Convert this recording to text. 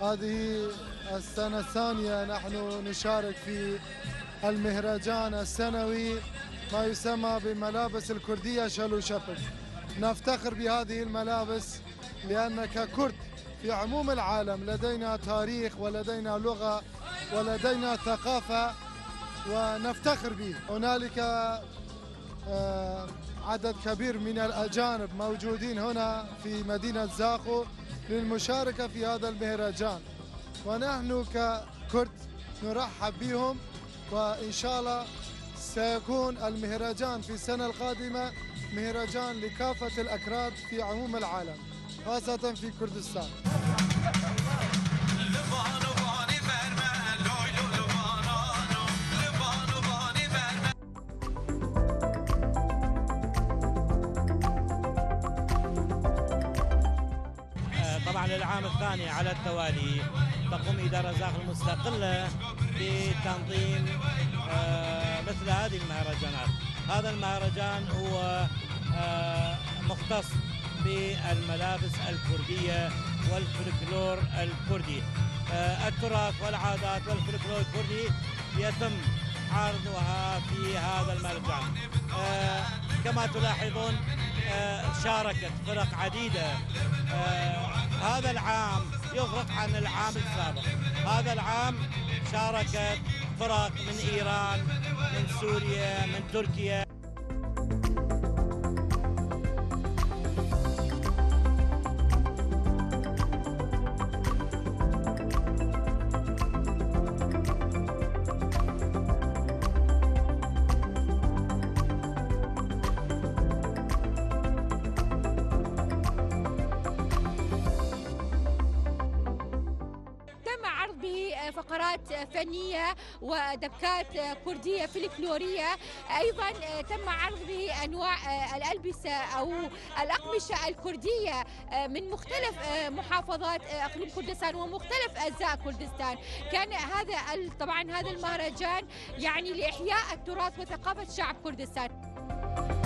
هذه السنة الثانية نحن نشارك في المهرجان السنوي ما يسمى بملابس الكردية شلو شبك. نفتخر بهذه الملابس لأن ككرد في عموم العالم لدينا تاريخ ولدينا لغة ولدينا ثقافة ونفتخر به. هنالك عدد كبير من الأجانب موجودين هنا في مدينة زاخو للمشاركة في هذا المهرجان، ونحن ككرد نرحب بهم، وإن شاء الله سيكون المهرجان في السنة القادمة مهرجان لكافة الأكراد في عموم العالم خاصة في كردستان. طبعا للعام الثاني على التوالي تقوم إدارة زاخو المستقلة بتنظيم مثل هذه المهرجانات. هذا المهرجان هو مختص بالملابس الكردية والفلكلور الكردي. التراث والعادات والفلكلور الكردي يتم عرضها في هذا المهرجان. كما تلاحظون شاركت فرق عديدة. هذا العام يفرق عن العام السابق. هذا العام شاركت فرق من إيران، من سوريا، من تركيا. فقرات فنية ودبكات كردية فلكلورية. أيضا تم عرض به أنواع الألبسة أو الأقمشة الكردية من مختلف محافظات إقليم كردستان ومختلف أجزاء كردستان. كان طبعا هذا المهرجان يعني لإحياء التراث وثقافة شعب كردستان.